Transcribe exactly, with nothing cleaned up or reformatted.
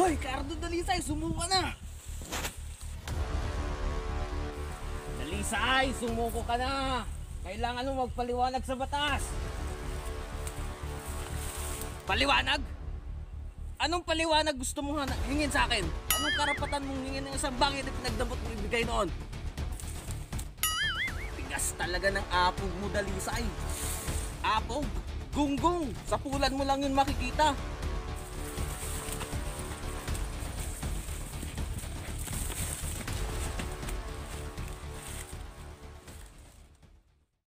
Hoy, Cardo Dalisay, sumuko na! Dalisay, sumuko ka na! Kailangan mo magpaliwanag sa batas! Paliwanag? Anong paliwanag gusto mo hingin sa akin? Anong karapatan mong hingin ng isang bangin na pinagdabot mo ibigay noon? Tigas talaga ng apog mo, Dalisay. Apog, gunggong, sa pulan mo lang yun makikita.